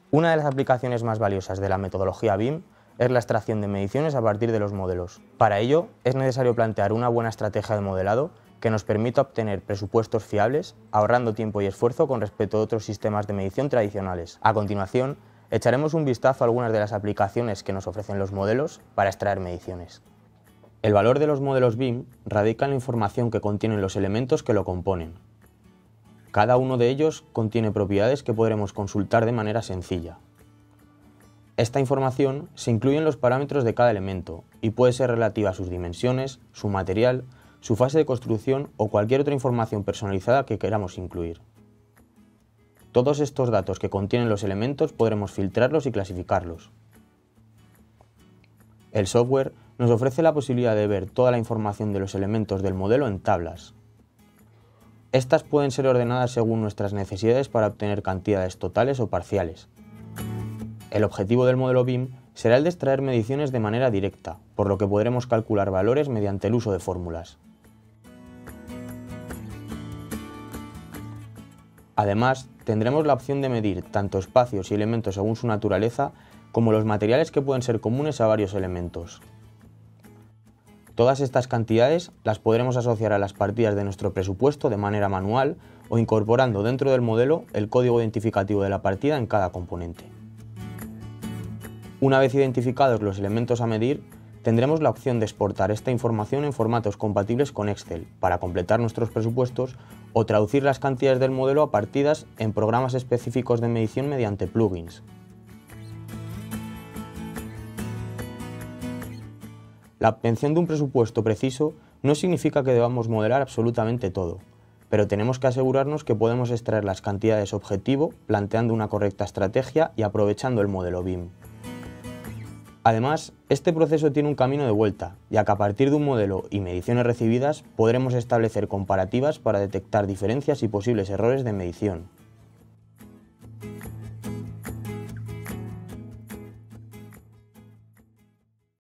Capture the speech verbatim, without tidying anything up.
Una de las aplicaciones más valiosas de la metodología B I M es la extracción de mediciones a partir de los modelos. Para ello, es necesario plantear una buena estrategia de modelado que nos permita obtener presupuestos fiables, ahorrando tiempo y esfuerzo con respecto a otros sistemas de medición tradicionales. A continuación, echaremos un vistazo a algunas de las aplicaciones que nos ofrecen los modelos para extraer mediciones. El valor de los modelos B I M radica en la información que contienen los elementos que lo componen. Cada uno de ellos contiene propiedades que podremos consultar de manera sencilla. Esta información se incluye en los parámetros de cada elemento y puede ser relativa a sus dimensiones, su material, su fase de construcción o cualquier otra información personalizada que queramos incluir. Todos estos datos que contienen los elementos podremos filtrarlos y clasificarlos. El software nos ofrece la posibilidad de ver toda la información de los elementos del modelo en tablas. Estas pueden ser ordenadas según nuestras necesidades para obtener cantidades totales o parciales. El objetivo del modelo B I M será el de extraer mediciones de manera directa, por lo que podremos calcular valores mediante el uso de fórmulas. Además, tendremos la opción de medir tanto espacios y elementos según su naturaleza, como los materiales que pueden ser comunes a varios elementos. Todas estas cantidades las podremos asociar a las partidas de nuestro presupuesto de manera manual o incorporando dentro del modelo el código identificativo de la partida en cada componente. Una vez identificados los elementos a medir, tendremos la opción de exportar esta información en formatos compatibles con Excel para completar nuestros presupuestos o traducir las cantidades del modelo a partidas en programas específicos de medición mediante plugins. La obtención de un presupuesto preciso no significa que debamos modelar absolutamente todo, pero tenemos que asegurarnos que podemos extraer las cantidades objetivo planteando una correcta estrategia y aprovechando el modelo B I M. Además, este proceso tiene un camino de vuelta, ya que a partir de un modelo y mediciones recibidas podremos establecer comparativas para detectar diferencias y posibles errores de medición.